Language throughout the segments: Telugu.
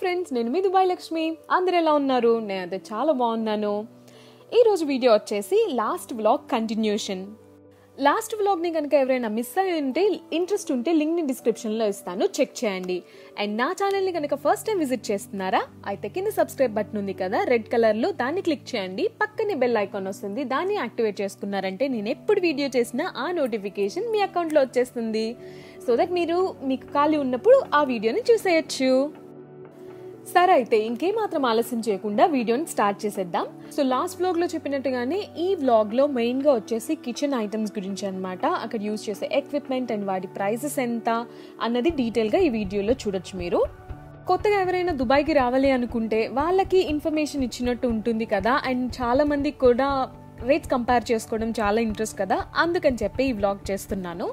ఫ్రెండ్స్, నేను మీ Dubailakshmi. అందరూ ఎలా ఉన్నారు? నేనైతే చాలా బాగున్నాను. ఈ రోజు వీడియో వచ్చేసి last vlog continuation. Last vlog ని కనుక ఎవరైనా మిస్ అయ్యి ఉంటే ఇంట్రెస్ట్ ఉంటే లింక్ ని డిస్క్రిప్షన్ లో ఇస్తాను, చెక్ చేయండి. అండ్ నా ఛానల్ ని కనుక ఫస్ట్ టైం విజిట్ చేస్తున్నారా అయితే కింద సబ్స్క్రైబ్ బటన్ ఉంది కదా రెడ్ కలర్ లో, దాన్ని క్లిక్ చేయండి. పక్కనే బెల్ ఐకాన్ వస్తుంది, దాన్ని యాక్టివేట్ చేసుకున్నారంటే నేను ఎప్పుడు వీడియో చేసినా ఆ నోటిఫికేషన్ మీ అకౌంట్ లో వచ్చేస్తుంది. సో దట్ మీకు ఖాళీ ఉన్నప్పుడు ఆ వీడియోని చూసేయచ్చు. సరే, అయితే ఇంకేమాత్రం ఆలస్యం చేయకుండా వీడియోని స్టార్ట్ చేసేద్దాం. సో లాస్ట్ వ్లాగ్ లో చెప్పినట్టుగానే ఈ వ్లాగ్ లో మెయిన్ గా వచ్చేసి కిచెన్ ఐటమ్స్ గురించి అన్నమాట. అక్కడ యూజ్ చేసే ఎక్విప్మెంట్ అండ్ వాటి ప్రైసెస్ ఎంత అన్నది డీటెయిల్ గా ఈ వీడియోలో చూడొచ్చు. మీరు కొత్తగా ఎవరైనా దుబాయ్కి రావాలి అనుకుంటే వాళ్ళకి ఇన్ఫర్మేషన్ ఇచ్చినట్టు ఉంటుంది కదా. అండ్ చాలా మందికి కూడా రేట్స్ కంపేర్ చేసుకోవడం చాలా ఇంట్రెస్ట్ కదా, అందుకని చెప్పి ఈ వ్లాగ్ చేస్తున్నాను.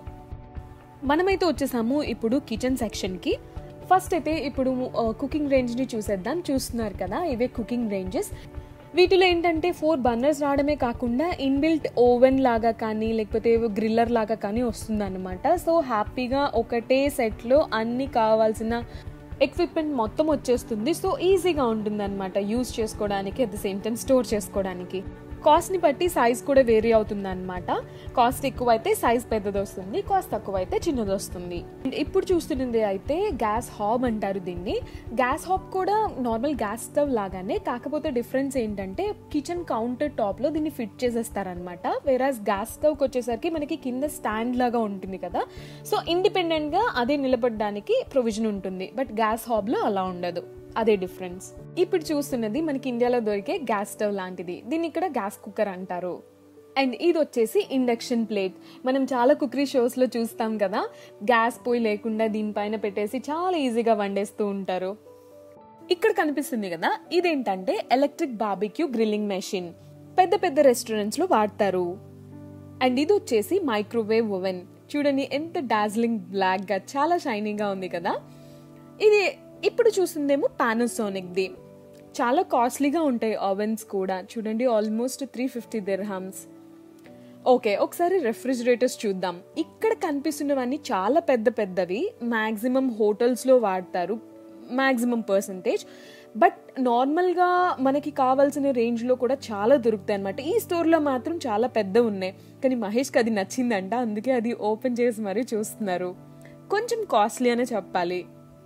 మనమైతే వచ్చేసాము ఇప్పుడు కిచెన్ సెక్షన్ కి. ఫస్ట్ అయితే ఇప్పుడు కుకింగ్ రేంజ్ ని చూసేద్దాం. చూస్తున్నారు కదా, ఇవే కుకింగ్ రేంజెస్. వీటిలో ఏంటంటే 4 బర్నర్స్ రావడమే కాకుండా ఇన్బిల్ట్ ఓవెన్ లాగా కానీ లేకపోతే గ్రిల్లర్ లాగా కానీ వస్తుంది అనమాట. సో హ్యాపీగా ఒకటే సెట్ లో అన్ని కావాల్సిన ఎక్విప్మెంట్ మొత్తం వచ్చేస్తుంది. సో ఈజీగా ఉంటుంది అనమాట యూజ్ చేసుకోవడానికి, at the same time store చేసుకోవడానికి. కాస్ట్ ని బట్టి సైజ్ కూడా వేరీ అవుతుంది అనమాట. కాస్ట్ ఎక్కువ అయితే సైజ్ పెద్దది వస్తుంది, కాస్ట్ తక్కువ అయితే చిన్నది వస్తుంది. ఇప్పుడు చూస్తున్నది అయితే గ్యాస్ హాబ్ అంటారు దీన్ని. గ్యాస్ హాబ్ కూడా నార్మల్ గ్యాస్ స్టవ్ లాగానే, కాకపోతే డిఫరెన్స్ ఏంటంటే కిచెన్ కౌంటర్ టాప్ లో దీన్ని ఫిట్ చేసేస్తారనమాట. వేరాజ్ గ్యాస్ స్టవ్ కి వచ్చేసరికి మనకి కింద స్టాండ్ లాగా ఉంటుంది కదా, సో ఇండిపెండెంట్ గా అదే నిలబడడానికి ప్రొవిజన్ ఉంటుంది. బట్ గ్యాస్ హాబ్ లో అలా ఉండదు, అదే డిఫరెన్స్. ఇప్పుడు చూస్తున్నది మనకి ఇండియాలో దొరికే గ్యాస్ స్టవ్ లాంటిది, దీన్ని ఇక్కడ గ్యాస్ కుక్కర్ అంటారు. అండ్ ఇది వచ్చేసి ఇండక్షన్ ప్లేట్. మనం చాలా కుకరీ షోస్ లో చూస్తాం కదా, గ్యాస్ పొయ్యి లేకుండా దీనిపైన పెట్టేసి చాలా ఈజీగా వండేస్తూ ఉంటారు. ఇక్కడ కనిపిస్తుంది కదా, ఇదేంటంటే ఎలక్ట్రిక్ బార్బిక్యూ గ్రిల్లింగ్ మెషిన్. పెద్ద పెద్ద రెస్టారెంట్స్ లో వాడతారు. అండ్ ఇది వచ్చేసి మైక్రోవేవ్ ఓవెన్. చూడండి ఎంత డాజ్లింగ్ బ్లాక్ గా చాలా షైనీగా ఉంది కదా. ఇది ఇప్పుడు చూస్తుందేమో పానాసోనిక్ ది. చాలా కాస్ట్లీగా ఉంటాయి ఓవెన్స్ కూడా. చూడండి, ఆల్మోస్ట్ 350 dirhams. ఓకే, ఒకసారి రెఫ్రిజిరేటర్స్ చూద్దాం. ఇక్కడ కనిపిస్తున్నవన్నీ చాలా పెద్ద పెద్దవి. మాక్సిమం హోటల్స్ లో వాడతారు, మాక్సిమం పర్సంటేజ్. బట్ నార్మల్ గా మనకి కావాల్సిన రేంజ్ లో కూడా చాలా దొరుకుతాయి అనమాట. ఈ స్టోర్ లో మాత్రం చాలా పెద్ద ఉన్నాయి, కానీ మహేష్కి అది నచ్చిందంట, అందుకే అది ఓపెన్ చేసి మరీ చూస్తున్నారు. కొంచెం కాస్ట్లీ అనే చెప్పాలి.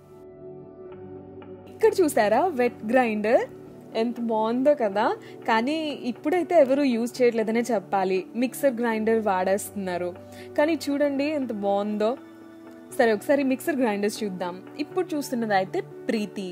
ఇక్కడ చూసారా వెట్ గ్రైండర్, ఎంత బాగుందో కదా. కానీ ఇప్పుడైతే ఎవరు యూజ్ చేయట్లేదనే చెప్పాలి, మిక్సర్ గ్రైండర్ వాడేస్తున్నారు. కానీ చూడండి ఎంత బాగుందో. సరే, ఒకసారి మిక్సర్ గ్రైండర్స్ చూద్దాం. ఇప్పుడు చూస్తున్నది అయితే ప్రీతి.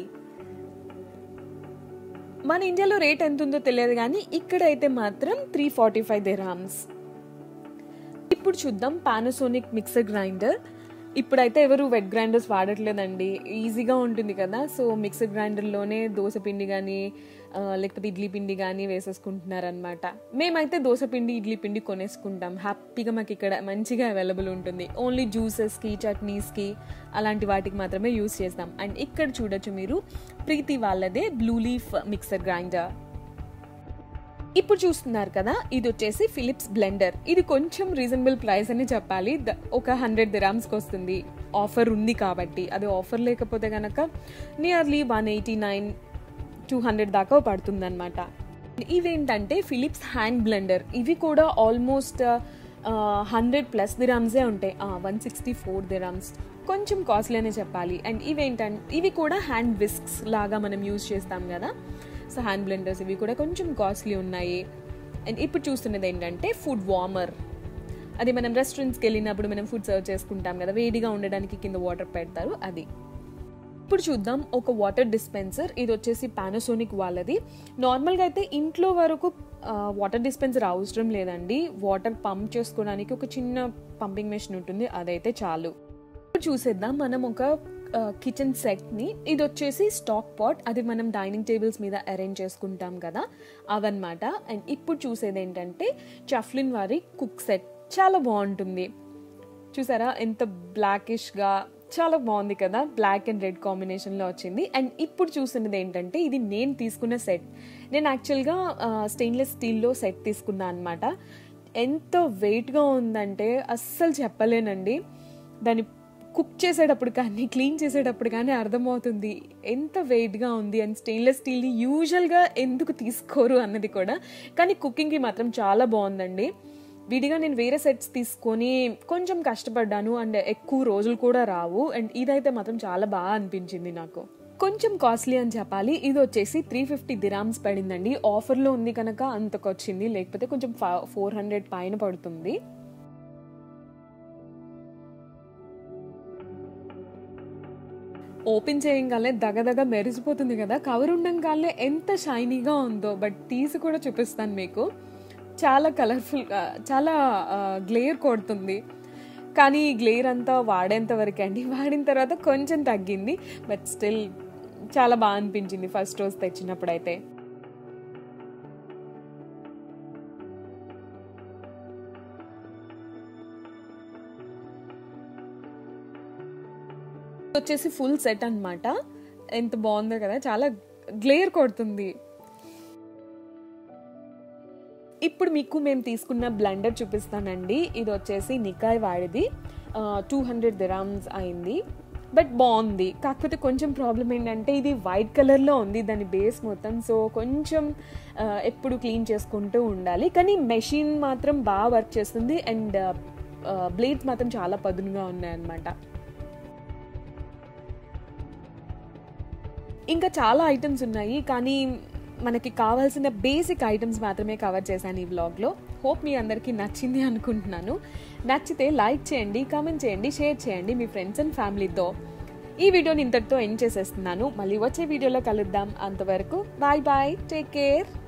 మన ఇండియాలో రేట్ ఎంత ఉందో తెలియదు, కానీ ఇక్కడైతే మాత్రం 345 dirhams. ఇప్పుడు చూద్దాం పానాసోనిక్ మిక్సర్ గ్రైండర్. ఇప్పుడైతే ఎవరు వెట్ గ్రైండర్స్ వాడట్లేదండి, ఈజీగా ఉంటుంది కదా. సో మిక్సర్ గ్రైండర్లోనే దోశ పిండి కానీ లేకపోతే ఇడ్లీ పిండి కానీ వేసేసుకుంటున్నారనమాట. మేమైతే దోశ పిండి ఇడ్లీ పిండి కొనేసుకుంటాం, హ్యాపీగా మాకు ఇక్కడ మంచిగా అవైలబుల్ ఉంటుంది. ఓన్లీ జ్యూసెస్కి చట్నీస్కి అలాంటి వాటికి మాత్రమే యూజ్ చేస్తాం. అండ్ ఇక్కడ చూడొచ్చు మీరు ప్రీతి వాళ్ళదే బ్లూ లీఫ్ మిక్సర్ గ్రైండర్. ఇప్పుడు చూస్తున్నారు కదా, ఇది వచ్చేసి ఫిలిప్స్ బ్లెండర్. ఇది కొంచెం రీజనబుల్ ప్రైస్ అని చెప్పాలి, ఒక 100 dirhams వస్తుంది. ఆఫర్ ఉంది కాబట్టి. అది ఆఫర్ లేకపోతే కనుక నియర్లీ 189-200 దాకా పడుతుంది అనమాట. ఇవేంటంటే ఫిలిప్స్ హ్యాండ్ బ్లెండర్. ఇవి కూడా ఆల్మోస్ట్ 100+ dirhams ఉంటాయి, 164 dirhams. కొంచెం కాస్ట్లీ అనే చెప్పాలి. అండ్ ఇవేంటంటే ఇవి కూడా హ్యాండ్ విస్క్స్ లాగా మనం యూజ్ చేస్తాం కదా, సో హ్యాండ్ బ్లెండర్స్ ఇవి కూడా కొంచెం కాస్ట్లీ ఉన్నాయి. అండ్ ఇప్పుడు చూస్తున్నది ఏంటంటే ఫుడ్ వార్మర్. అది మనం రెస్టారెంట్స్కి వెళ్ళినప్పుడు మనం ఫుడ్ సర్వ్ చేసుకుంటాం కదా, వేడిగా ఉండడానికి కింద వాటర్ పెడతారు, అది. ఇప్పుడు చూద్దాం ఒక వాటర్ డిస్పెన్సర్. ఇది వచ్చేసి పానాసోనిక్ వాళ్ళది. నార్మల్గా అయితే ఇంట్లో వరకు వాటర్ డిస్పెన్సర్ అవసరం లేదండి. వాటర్ పంప్ చేసుకోవడానికి ఒక చిన్న పంపింగ్ మెషిన్ ఉంటుంది, అదైతే చాలు. ఇప్పుడు చూసేద్దాం మనం ఒక కిచెన్ సెట్ ని. ఇది వచ్చేసి స్టాక్ పాట్, అది మనం డైనింగ్ టేబుల్స్ మీద అరేంజ్ చేసుకుంటాం కదా, అవన్నమాట. అండ్ ఇప్పుడు చూసేది ఏంటంటే చఫ్లిన్ వారి కుక్ సెట్. చాలా బాగుంటుంది, చూసారా ఎంత బ్లాకిష్ గా, చాలా బాగుంది కదా, బ్లాక్ అండ్ రెడ్ కాంబినేషన్ లో వచ్చింది. అండ్ ఇప్పుడు చూస్తున్నది ఏంటంటే ఇది నేను తీసుకున్న సెట్. నేను యాక్చువల్గా స్టెయిన్లెస్ స్టీల్లో సెట్ తీసుకున్నా అనమాట. ఎంత వెయిట్ గా ఉందంటే అస్సలు చెప్పలేనండి. దాని కుక్ చేసేటప్పుడు కానీ క్లీన్ చేసేటప్పుడు కానీ అర్థమవుతుంది ఎంత వెయిట్గా ఉంది. అండ్ స్టెయిన్లెస్ స్టీల్ని యూజువల్గా ఎందుకు తీసుకోరు అన్నది కూడా. కానీ కుకింగ్కి మాత్రం చాలా బాగుందండి. విడిగా నేను వేరే సెట్స్ తీసుకొని కొంచెం కష్టపడ్డాను అండ్ ఎక్కువ రోజులు కూడా రావు. అండ్ ఇదైతే మాత్రం చాలా బాగా అనిపించింది నాకు. కొంచెం కాస్ట్లీ అని చెప్పాలి. ఇది వచ్చేసి 350 dirhams పడిందండి. ఆఫర్లో ఉంది కనుక అంతకు వచ్చింది, లేకపోతే కొంచెం 400 పైన పడుతుంది. ఓపెన్ చేయగానే దగదగ మెరిసిపోతుంది కదా. కవర్ ఉండగానే ఎంత షైనీగా ఉందో. బట్ తీసి కూడా చూపిస్తాను మీకు. చాలా కలర్ఫుల్గా, చాలా గ్లేర్ కొడుతుంది. కానీ ఈ గ్లేర్ అంతా వాడేంత వరకే అండి. వాడిన తర్వాత కొంచెం తగ్గింది. బట్ స్టిల్ చాలా బాగా అనిపించింది ఫస్ట్ రోజు తెచ్చినప్పుడు అయితే. వచ్చేసి ఫుల్ సెట్ అన్నమాట. ఎంత బాగుందో కదా, చాలా గ్లేర్ కొడుతుంది. ఇప్పుడు మీకు మేము తీసుకున్న బ్లెండర్ చూపిస్తానండి. ఇది వచ్చేసి నికాయ్ వాడిది. 200 dirhams అయింది. బట్ బాగుంది. కాకపోతే కొంచెం ప్రాబ్లం ఏంటంటే ఇది వైట్ కలర్లో ఉంది దాని బేస్ మొత్తం. సో కొంచెం ఎప్పుడు క్లీన్ చేసుకుంటూ ఉండాలి. కానీ మెషిన్ మాత్రం బాగా వర్క్ చేస్తుంది. అండ్ బ్లేడ్స్ మాత్రం చాలా పదునుగా ఉన్నాయన్నమాట. ఇంకా చాలా ఐటమ్స్ ఉన్నాయి, కానీ మనకి కావాల్సిన బేసిక్ ఐటమ్స్ మాత్రమే కవర్ చేశాను ఈ వ్లాగ్లో. హోప్ మీ అందరికీ నచ్చింది అనుకుంటున్నాను. నచ్చితే లైక్ చేయండి, కామెంట్ చేయండి, షేర్ చేయండి మీ ఫ్రెండ్స్ అండ్ ఫ్యామిలీతో. ఈ వీడియోని ఇంతటితో ఎండ్ చేసేస్తున్నాను. మళ్ళీ వచ్చే వీడియోలో కలుద్దాం. అంతవరకు బాయ్ బాయ్, టేక్ కేర్.